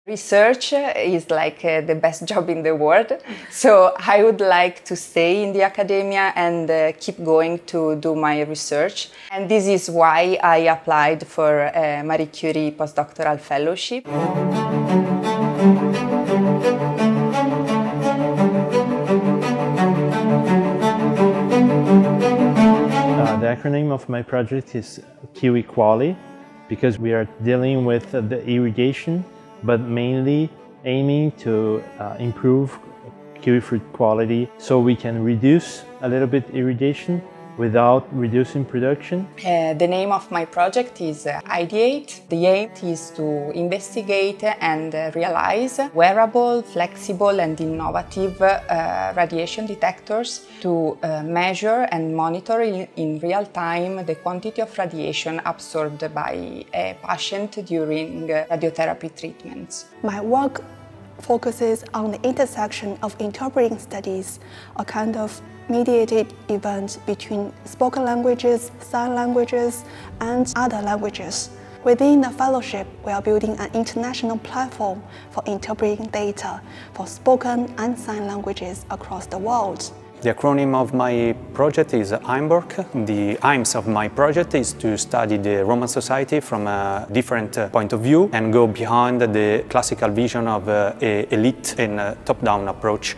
Research is like the best job in the world, so I would like to stay in the academia and keep going to do my research. And this is why I applied for a Marie Curie Postdoctoral Fellowship. The acronym of my project is Kiwi Quali, because we are dealing with the irrigation, but mainly aiming to improve kiwi fruit quality so we can reduce a little bit irrigation without reducing production. The name of my project is Ideate. The aim is to investigate and realize wearable, flexible and innovative radiation detectors to measure and monitor in real time the quantity of radiation absorbed by a patient during radiotherapy treatments. My work focuses on the intersection of interpreting studies, a kind of mediated event between spoken languages, sign languages, and other languages. Within the fellowship, we are building an international platform for interpreting data for spoken and sign languages across the world. The acronym of my project is IMBORC. The aims of my project is to study the Roman society from a different point of view and go behind the classical vision of elite and top-down approach.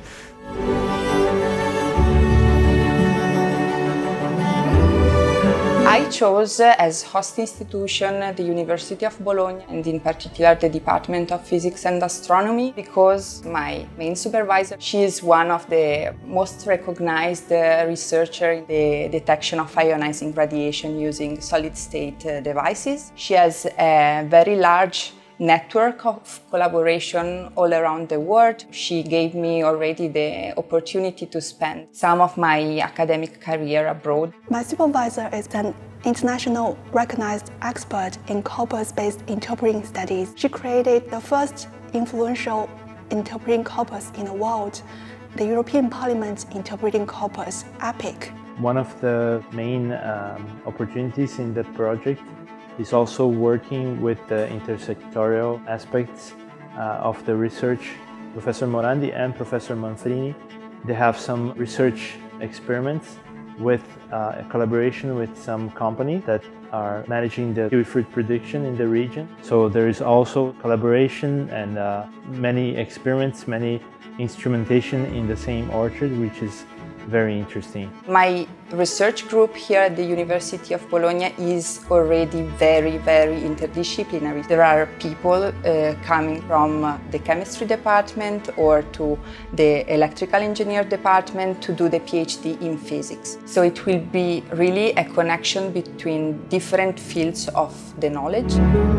I chose as host institution the University of Bologna, and in particular the Department of Physics and Astronomy, because my main supervisor, she is one of the most recognized researchers in the detection of ionizing radiation using solid-state devices. She has a very large network of collaboration all around the world. She gave me already the opportunity to spend some of my academic career abroad. My supervisor is an international recognized expert in corpus-based interpreting studies. She created the first influential interpreting corpus in the world, the European Parliament Interpreting Corpus, EPIC. One of the main opportunities in that project is also working with the inter-sectoral aspects of the research. Professor Morandi and Professor Manfrini, they have some research experiments with a collaboration with some companies that are managing the kiwi fruit production in the region. So there is also collaboration and many experiments, many instrumentation in the same orchard, which is very interesting. My research group here at the University of Bologna is already very interdisciplinary. There are people coming from the chemistry department or to the electrical engineer department to do the PhD in physics. So it will be really a connection between different fields of the knowledge.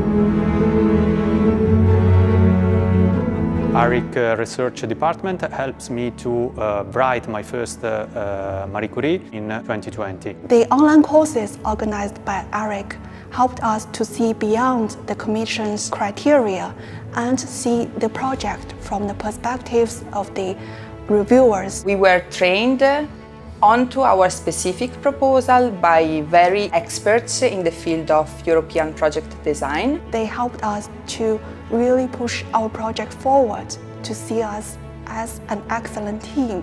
ARIC Research Department helps me to write my first Marie Curie in 2020. The online courses organized by ARIC helped us to see beyond the Commission's criteria and see the project from the perspectives of the reviewers. We were trained onto our specific proposal by very experts in the field of European project design. They helped us to really push our project forward, to see us as an excellent team.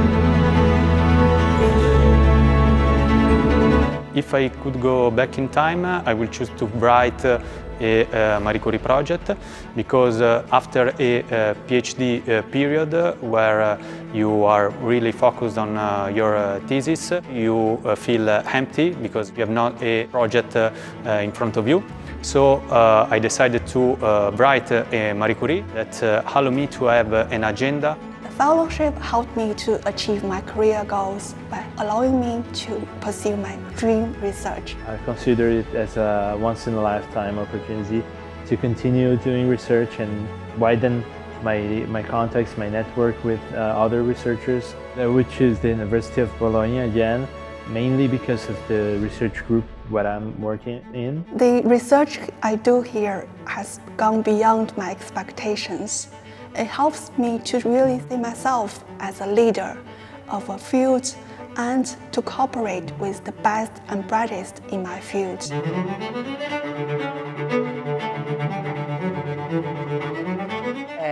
If I could go back in time, I will choose to write a Marie Curie project, because after a PhD period where you are really focused on your thesis, you feel empty because you have not a project in front of you. So I decided to write a Marie Curie that allowed me to have an agenda. The fellowship helped me to achieve my career goals by allowing me to pursue my dream research. I consider it as a once-in-a-lifetime opportunity to continue doing research and widen my contacts, my network with other researchers. Which is the University of Bologna again, mainly because of the research group what I'm working in. The research I do here has gone beyond my expectations. It helps me to really see myself as a leader of a field and to cooperate with the best and brightest in my field.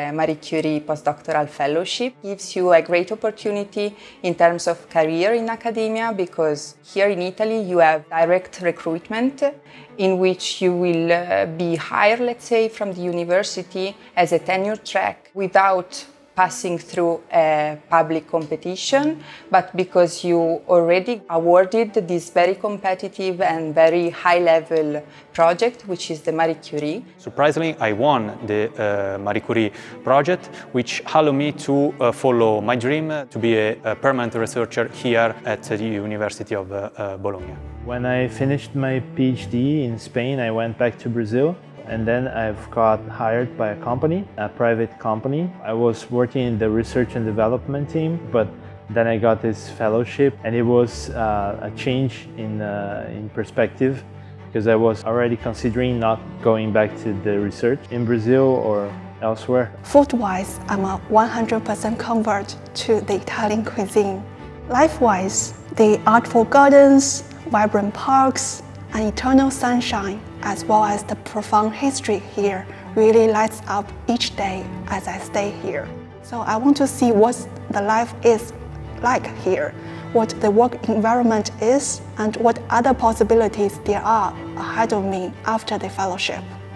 Marie Curie Postdoctoral Fellowship. Gives you a great opportunity in terms of career in academia, because here in Italy you have direct recruitment in which you will be hired, let's say, from the university as a tenure track without passing through a public competition, but because you already awarded this very competitive and very high-level project, which is the Marie Curie. Surprisingly, I won the Marie Curie project, which allowed me to follow my dream to be a permanent researcher here at the University of Bologna. When I finished my PhD in Spain, I went back to Brazil. And then I've got hired by a company, a private company. I was working in the research and development team, but then I got this fellowship, and it was a change in perspective, because I was already considering not going back to the research in Brazil or elsewhere. Food-wise, I'm a 100% convert to the Italian cuisine. Life-wise, the artful gardens, vibrant parks, and eternal sunshine, as well as the profound history here, really lights up each day as I stay here. So I want to see what the life is like here, what the work environment is, and what other possibilities there are ahead of me after the fellowship.